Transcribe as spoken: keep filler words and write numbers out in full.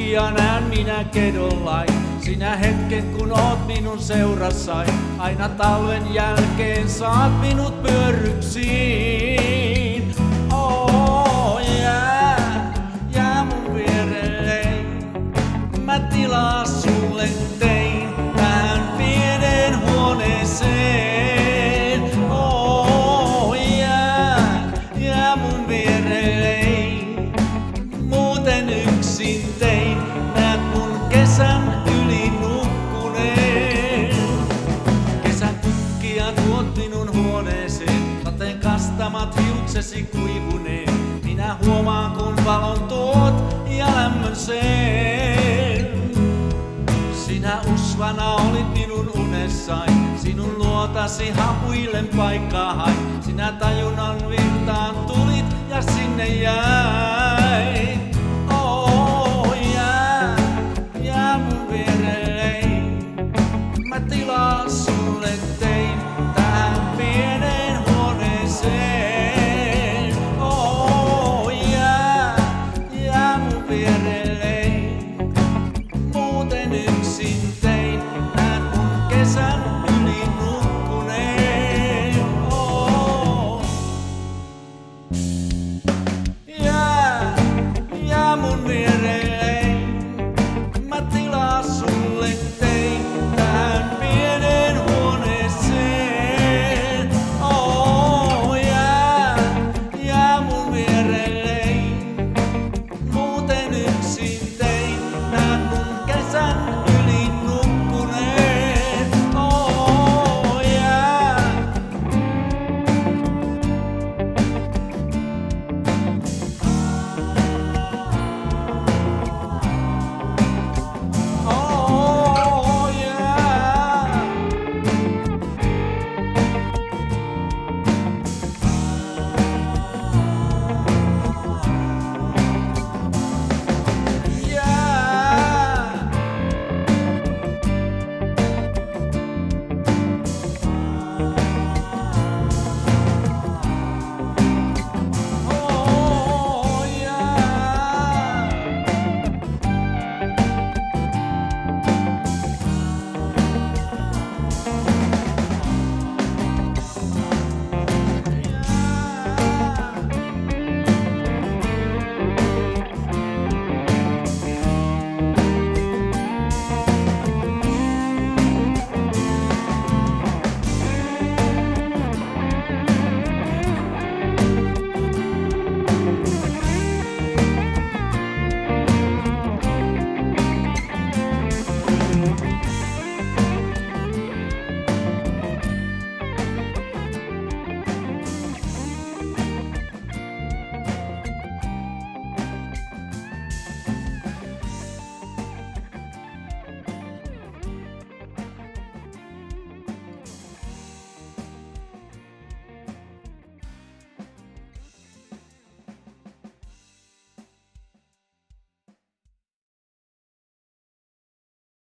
ja näen minä kedollain. Sinä hetken kun oot minun seurassai, aina talven jälkeen saat minut pyörryksiin. Oh, jää, jää mun vierelle, mä tilaa sulle tein tähän pienen huoneeseen. Oh, jää, jää mun vierelle, muuten yksin tein, näet mun kesän yli nukkuneen. Kesän kukkia tuot minun huoneeseen, sateen kastamat hiuksesi kuivuneen. Minä huomaan kun valon tuot ja lämmön sen. Sinä usvana olit minun unessain, sinun luotasi hapuillen paikkaa hain. Sinä tajunnan virtaan tulit ja sinne jäit.